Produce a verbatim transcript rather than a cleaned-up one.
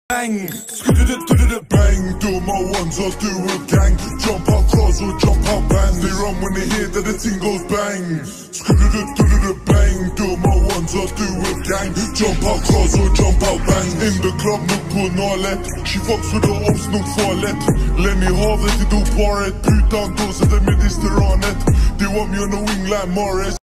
Bang, bang, do my ones or do a gang. Jump out cars or jump out bands. They run when they hear that the thing goes bang. Bang, do my ones or do a gang. Jump out cars or jump out bands. In the club, look på Nalet. She fucks with the ops, nog farligt. Lenny havet i doparet. Putan då sätter mig disteranet. They want me on the wing like Morris.